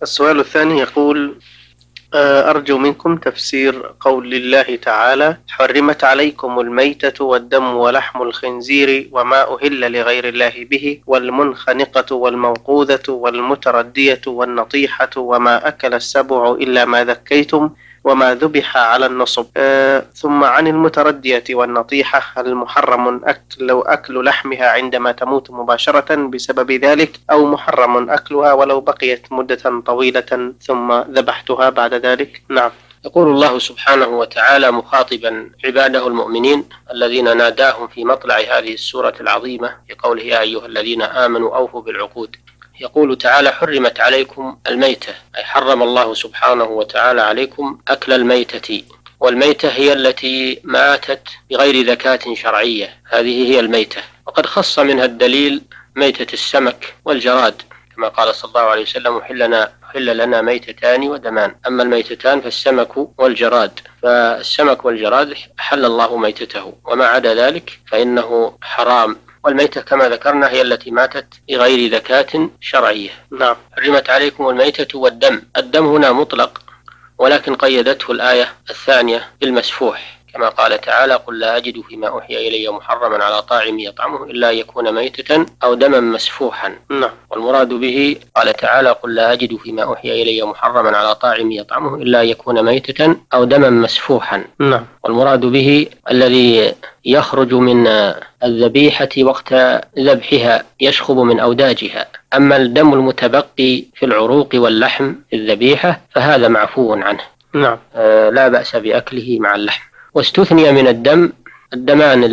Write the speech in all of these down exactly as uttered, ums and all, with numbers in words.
السؤال الثاني يقول: أرجو منكم تفسير قول الله تعالى: حرمت عليكم الميتة والدم ولحم الخنزير وما أهل لغير الله به والمنخنقة والموقوذة والمتردية والنطيحة وما أكل السبع إلا ما ذكيتم وما ذبح على النصب. آه ثم عن المتردية والنطيحة المحرم أكل, أكل لحمها عندما تموت مباشرة بسبب ذلك، أو محرم أكلها ولو بقيت مدة طويلة ثم ذبحتها بعد ذلك؟ نعم. يقول الله سبحانه وتعالى مخاطبا عباده المؤمنين الذين ناداهم في مطلع هذه السورة العظيمة بقوله: يا أيها الذين آمنوا أوفوا بالعقود. يقول تعالى: حرمت عليكم الميتة، أي حرم الله سبحانه وتعالى عليكم أكل الميتة، والميتة هي التي ماتت بغير ذكاة شرعية، هذه هي الميتة. وقد خص منها الدليل ميتة السمك والجراد، كما قال صلى الله عليه وسلم: حلنا حل لنا ميتتان ودمان. أما الميتتان فالسمك والجراد، فالسمك والجراد حل الله ميتته، وما عدا ذلك فإنه حرام. والميتة كما ذكرنا هي التي ماتت بغير ذكاة شرعية. نعم. حرمت عليكم الميتة والدم. الدم هنا مطلق، ولكن قيدته الآية الثانية بالمسفوح، كما قال تعالى: قل لا أجد فيما أوحي إلي محرما على طاعم يطعمه إلا يكون ميتة أو دما مسفوحا. نعم. والمراد به قال تعالى: قل لا أجد فيما أوحي إلي محرما على طاعم يطعمه إلا يكون ميتة أو دما مسفوحا. نعم. والمراد به الذي يخرج من الذبيحة وقت ذبحها، يشخب من أوداجها. أما الدم المتبقي في العروق واللحم في الذبيحة فهذا معفو عنه. نعم. آه لا بأس بأكله مع اللحم. واستثني من الدم الدمان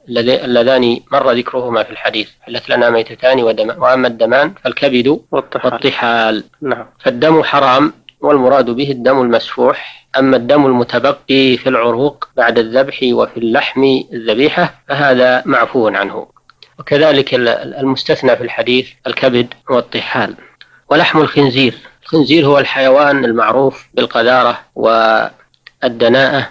اللذان مر ذكرهما في الحديث: حلت لنا ميتتان ودمان. وأما الدمان فالكبد والطحال. نعم. فالدم حرام، والمراد به الدم المسفوح. أما الدم المتبقي في العروق بعد الذبح وفي اللحم الذبيحة فهذا معفو عنه. وكذلك المستثنى في الحديث الكبد والطحال. ولحم الخنزير، الخنزير هو الحيوان المعروف بالقذارة والدناءة،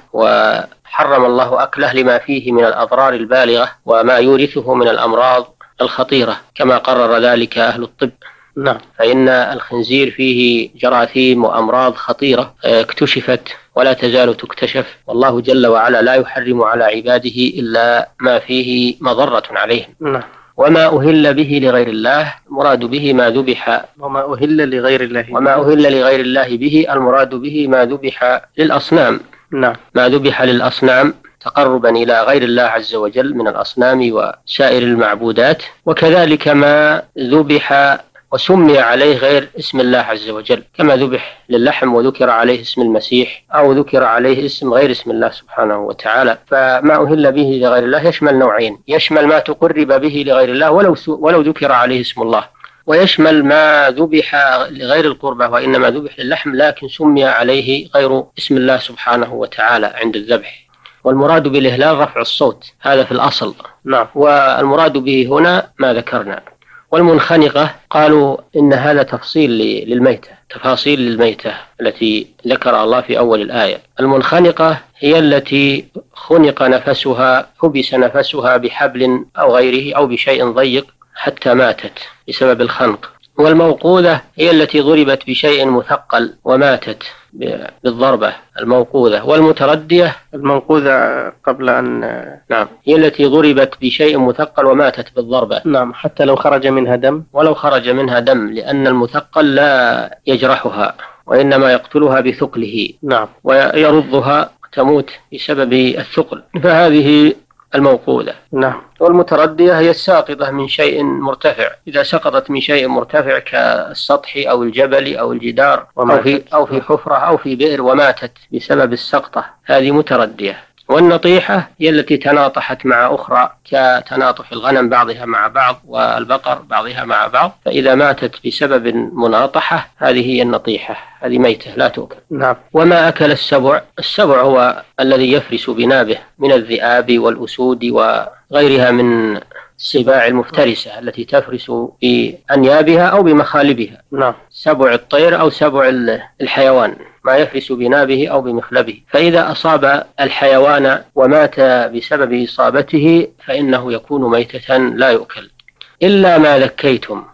وحرم الله أكله لما فيه من الأضرار البالغة وما يورثه من الأمراض الخطيرة، كما قرر ذلك أهل الطب. نعم. فإن الخنزير فيه جراثيم وأمراض خطيرة اكتشفت ولا تزال تكتشف، والله جل وعلا لا يحرم على عباده إلا ما فيه مضرة عليهم. نعم. وما أهل به لغير الله، المراد به ما ذبح وما أهل لغير الله وما أهل لغير الله به المراد به ما ذبح للأصنام. نعم. ما ذبح للأصنام تقربا إلى غير الله عز وجل من الأصنام وسائر المعبودات. وكذلك ما ذبح وسمي عليه غير اسم الله عز وجل، كما ذبح للحم وذكر عليه اسم المسيح أو ذكر عليه اسم غير اسم الله سبحانه وتعالى. فما أهل به لغير الله يشمل نوعين: يشمل ما تقرب به لغير الله ولو, ولو ذكر عليه اسم الله، ويشمل ما ذبح لغير القربة وإنما ذبح للحم لكن سمي عليه غير اسم الله سبحانه وتعالى عند الذبح. والمراد بالإهلال رفع الصوت، هذا في الأصل. نعم. والمراد به هنا ما ذكرنا. والمنخنقة قالوا إن هذا تفصيل للميتة، تفاصيل للميتة التي ذكر الله في أول الآية. المنخنقة هي التي خنق نفسها، حبس نفسها بحبل أو غيره أو بشيء ضيق حتى ماتت بسبب الخنق. والموقوذة هي التي ضربت بشيء مثقل وماتت بالضربة، الموقوذة. والمتردية الموقوذة قبل أن نعم هي التي ضربت بشيء مثقل وماتت بالضربة. نعم. حتى لو خرج منها دم ولو خرج منها دم، لأن المثقل لا يجرحها وإنما يقتلها بثقله. نعم. ويرضها تموت بسبب الثقل، فهذه الموقوذة. نعم. والمتردية هي الساقطة من شيء مرتفع، إذا سقطت من شيء مرتفع كالسطح أو الجبل أو الجدار أو في, أو في حفرة أو في بئر وماتت بسبب السقطة، هذه متردية. والنطيحة هي التي تناطحت مع أخرى كتناطح الغنم بعضها مع بعض والبقر بعضها مع بعض، فإذا ماتت بسبب مناطحة هذه هي النطيحة، هذه ميتة لا تؤكل. نعم. وما أكل السبع، السبع هو الذي يفرس بنابه من الذئاب والأسود وغيرها من السباع المفترسة التي تفرس بأنيابها أو بمخالبها. نعم. سبع الطير أو سبع الحيوان، ما يفرس بنابه أو بمخلبه. فإذا أصاب الحيوان ومات بسبب إصابته فإنه يكون ميتة لا يؤكل. إلا ما ذكيتم،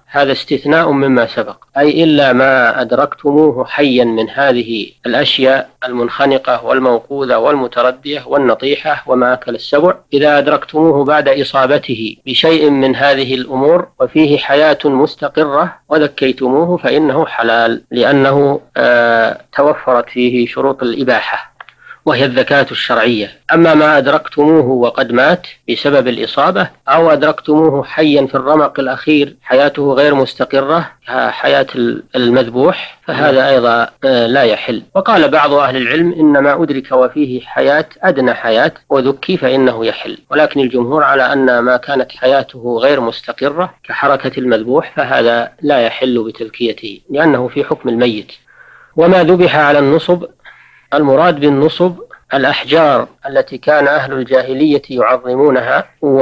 هذا استثناء مما سبق، أي إلا ما أدركتموه حيا من هذه الأشياء المنخنقة والموقوذة والمتردية والنطيحة وما أكل السبع، إذا أدركتموه بعد إصابته بشيء من هذه الأمور وفيه حياة مستقرة وذكيتموه فإنه حلال، لأنه آه توفرت فيه شروط الإباحة وهي الذكاة الشرعية. أما ما أدركتموه وقد مات بسبب الإصابة، أو أدركتموه حيا في الرمق الأخير حياته غير مستقرة حياة المذبوح، فهذا أيضا لا يحل. وقال بعض أهل العلم إن ما أدرك وفيه حياة أدنى حياة وذكي فإنه يحل، ولكن الجمهور على أن ما كانت حياته غير مستقرة كحركة المذبوح فهذا لا يحل بتذكيته لأنه في حكم الميت. وما ذبح على النصب، المراد بالنصب الأحجار التي كان أهل الجاهلية يعظمونها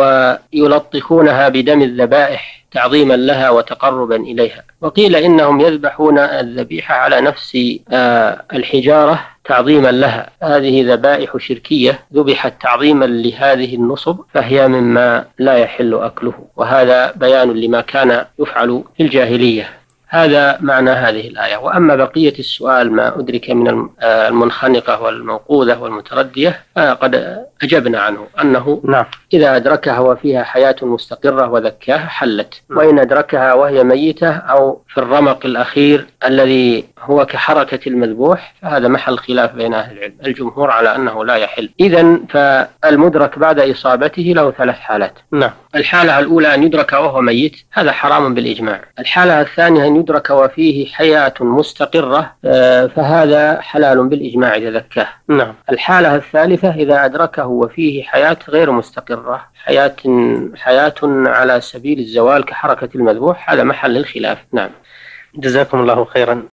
ويلطخونها بدم الذبائح تعظيما لها وتقربا إليها، وقيل إنهم يذبحون الذبيحة على نفس الحجارة تعظيما لها. هذه ذبائح شركية ذبحت تعظيما لهذه النصب فهي مما لا يحل أكله، وهذا بيان لما كان يفعل في الجاهلية. هذا معنى هذه الآية. وأما بقية السؤال ما أدرك من المنخنقة والموقوذة والمتردية فقد أجبنا عنه، أنه نعم. إذا أدركها وفيها حياة مستقرة وذكاها حلت، وإن أدركها وهي ميتة أو في الرمق الأخير الذي هو كحركة المذبوح فهذا محل خلاف بين أهل العلم. الجمهور على أنه لا يحل. إذن فالمدرك بعد إصابته له ثلاث حالات. نعم. الحالة الأولى أن يدرك وهو ميت، هذا حرام بالإجماع. الحالة الثانية أن يدرك وفيه حياة مستقرة فهذا حلال بالإجماع إذا ذكاه. نعم. الحالة الثالثة إذا أدركه وفيه حياة غير مستقرة، حياة حياة على سبيل الزوال كحركة المذبوح، هذا محل الخلاف. نعم. جزاكم الله خيرا.